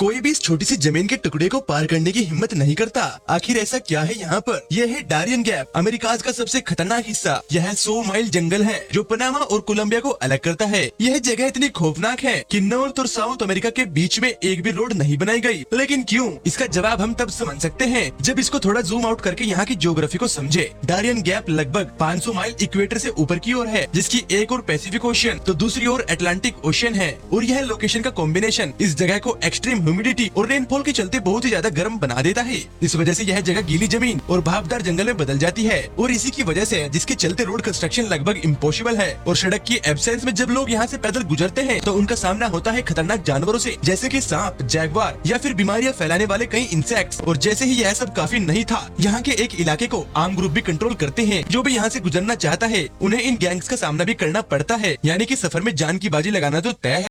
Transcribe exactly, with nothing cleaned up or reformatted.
कोई भी इस छोटी सी जमीन के टुकड़े को पार करने की हिम्मत नहीं करता। आखिर ऐसा क्या है यहाँ पर? यह है डारियन गैप, अमेरिका का सबसे खतरनाक हिस्सा। यह सौ माइल जंगल है जो पनामा और कोलंबिया को अलग करता है। यह जगह इतनी खौफनाक है कि नॉर्थ और साउथ अमेरिका के बीच में एक भी रोड नहीं बनाई गई। लेकिन क्यों? इसका जवाब हम तब समझ सकते हैं जब इसको थोड़ा जूम आउट करके यहाँ की ज्योग्राफी को समझे। डारियन गैप लगभग पाँच सौ माइल इक्वेटर से ऊपर की ओर है, जिसकी एक ओर पैसिफिक ओशियन तो दूसरी ओर अटलांटिक ओशियन है। और यह लोकेशन का कॉम्बिनेशन इस जगह को एक्सट्रीम ह्यूमिडिटी और रेनफॉल के चलते बहुत ही ज्यादा गर्म बना देता है। इस वजह से यह जगह गीली जमीन और भापदार जंगल में बदल जाती है। और इसी की वजह से जिसके चलते रोड कंस्ट्रक्शन लगभग इम्पॉसिबल है। और सड़क की एब्सेंस में जब लोग यहाँ से पैदल गुजरते हैं तो उनका सामना होता है खतरनाक जानवरों से, जैसे कि सांप, जैगवार या फिर बीमारियां फैलाने वाले कई इंसेक्ट्स। और जैसे ही यह सब काफी नहीं था, यहाँ के एक इलाके को आर्म ग्रुप भी कंट्रोल करते हैं। जो भी यहाँ से गुजरना चाहता है उन्हें इन गैंग्स का सामना भी करना पड़ता है, यानी कि सफर में जान की बाजी लगाना तो तय है।